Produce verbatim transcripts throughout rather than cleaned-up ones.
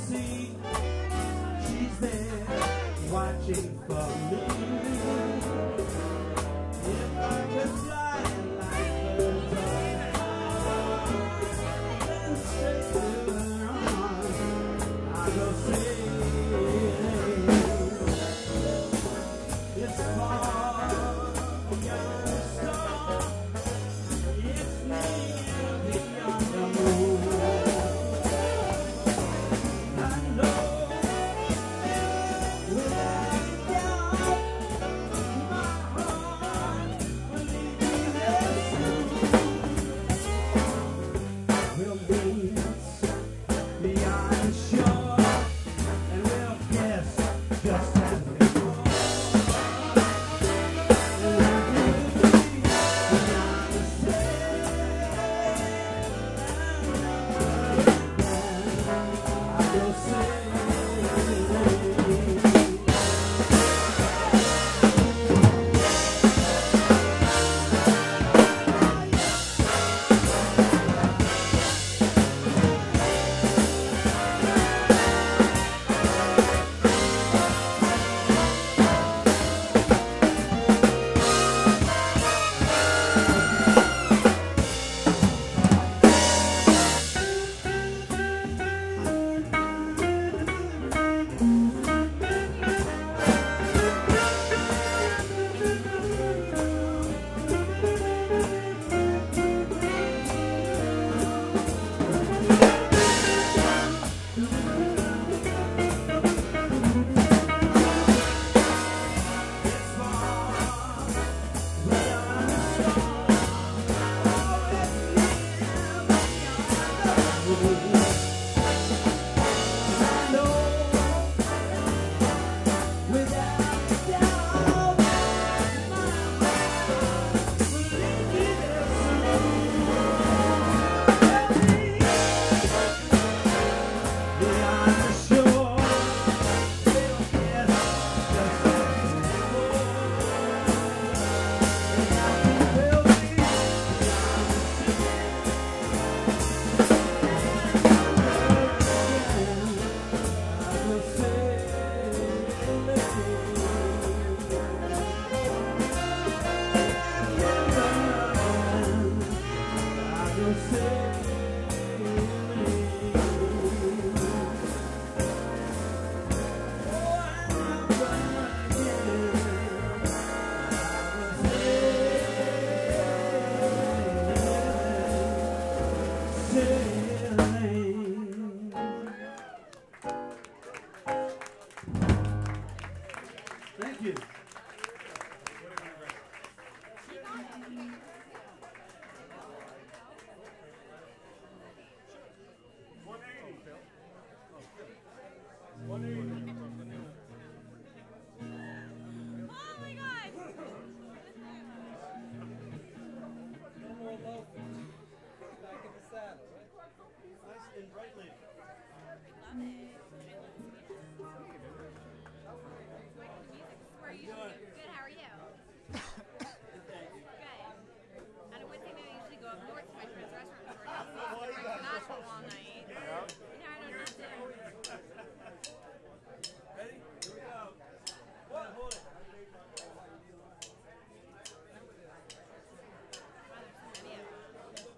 see she's there watching for me. If I could fly like birds and straight to her arms, I'd go sailing. It's far beyond the star. It's near beyond the moon. I know without a doubt my heart will lead me there soon. We'll meet beyond the shore and we'll kiss just as before. Thank you.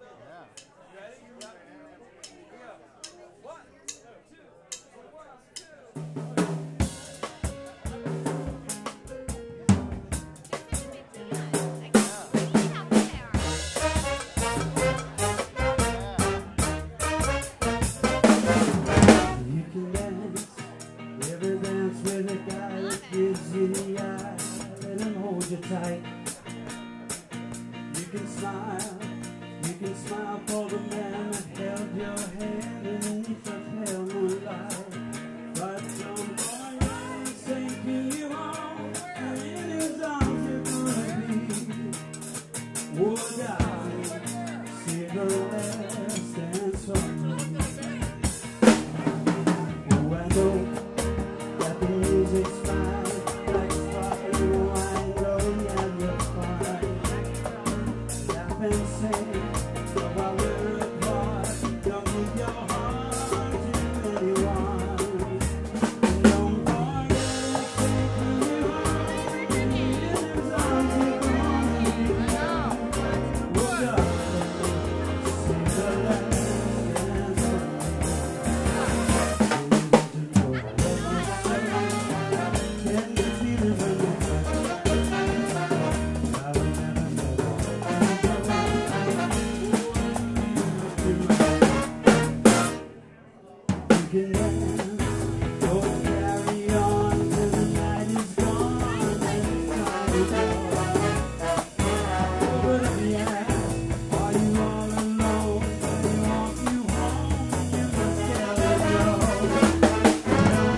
One, two, one, two. can dance. Oh, carry on till the night is gone and the sun is gone. Oh, but if you ask, are you all alone? When you walk you home, you must tell it no.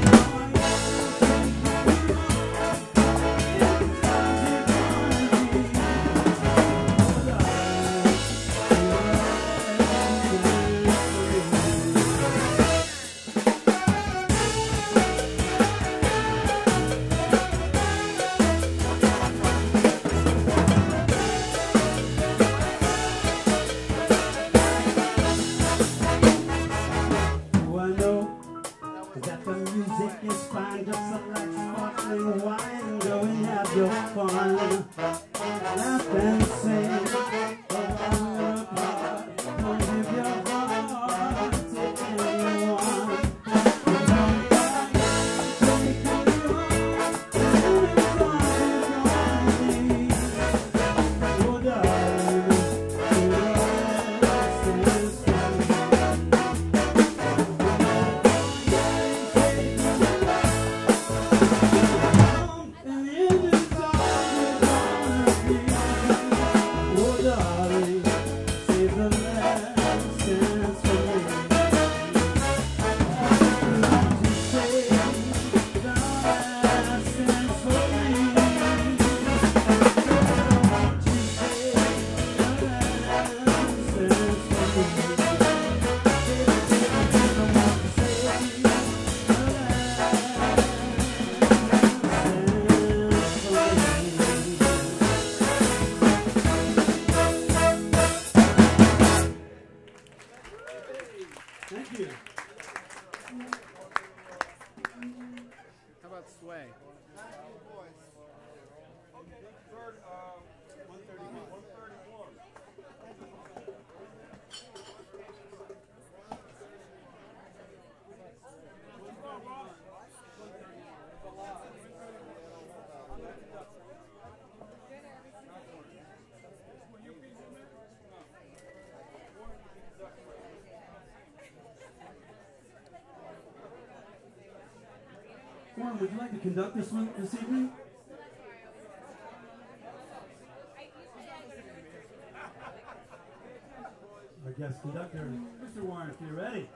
That the music is fine, just like sparkling wine. Go and have your fun, laugh and sing, go on apart. Don't give your heart to anyone. Don't cry, take your heart, and it's all you're gonna need. Oh, darling, your rest is free. Thank you. How about Sway? Third, uh, one thirty-one. one thirty-one. Warren, would you like to conduct this one this evening? Our guest conductor, Mister Warren, if you're ready.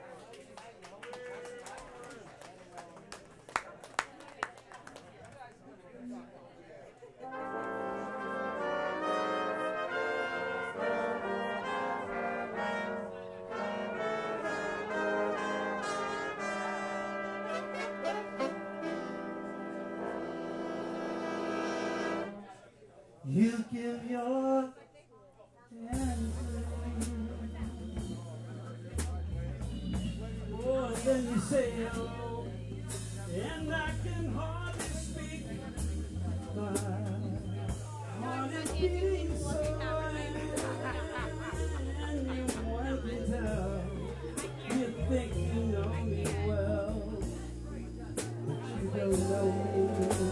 You give your hand to me. Oh, then you say hello, and I can hardly speak. My heart is beating so, and you want to tell. You think you know me well, but you don't know me.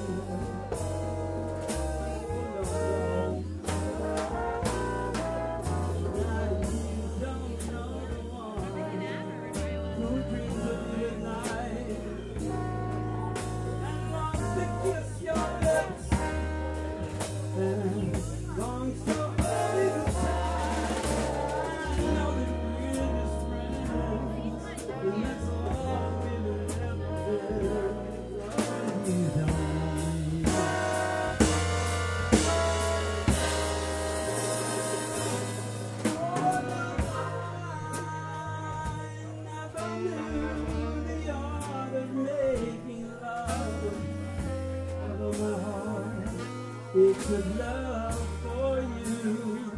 It's a love for you.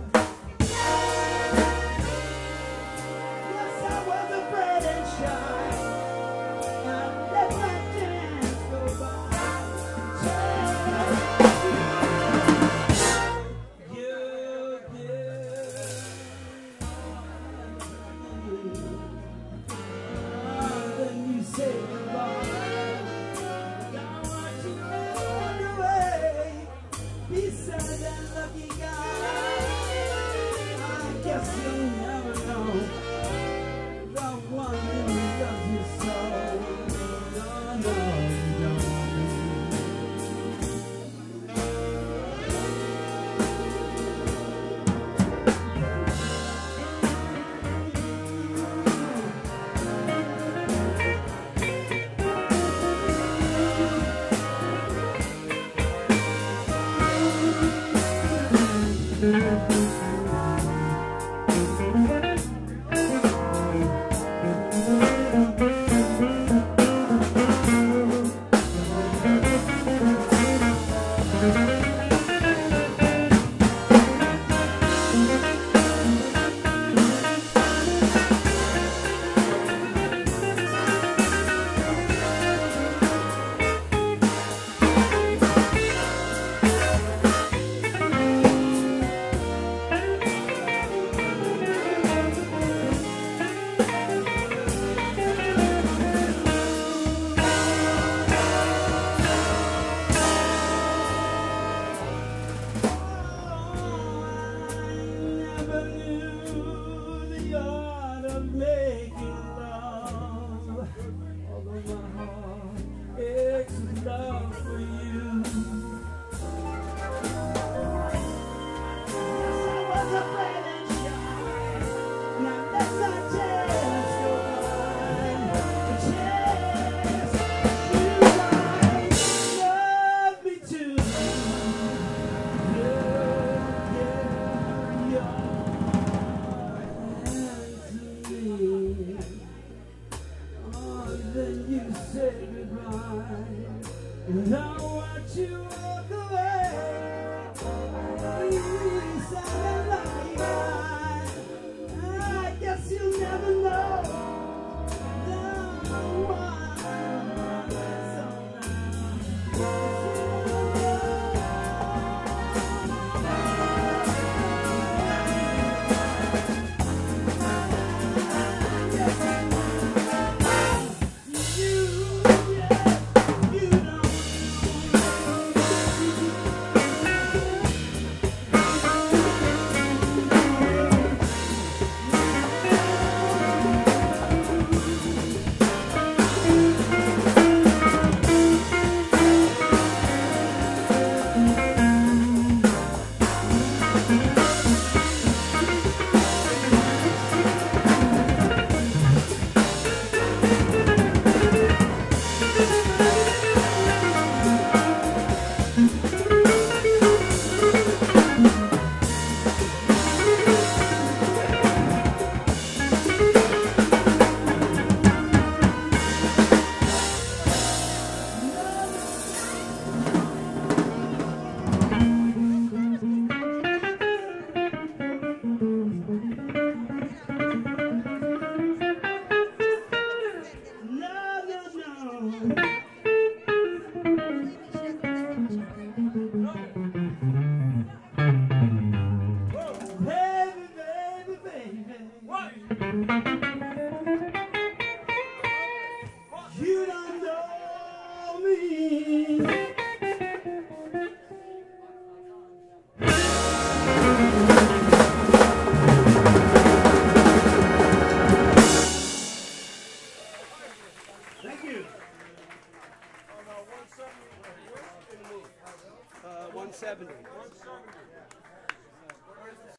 Yes, I was afraid and shy. I let my chance go by. You give. Oh, then you say goodbye. Now I want you to run away. Beside And I watch you walk away. You sound like a lie. I guess you'll never know. No one is you don't know me. Thank you. Uh, one seventy.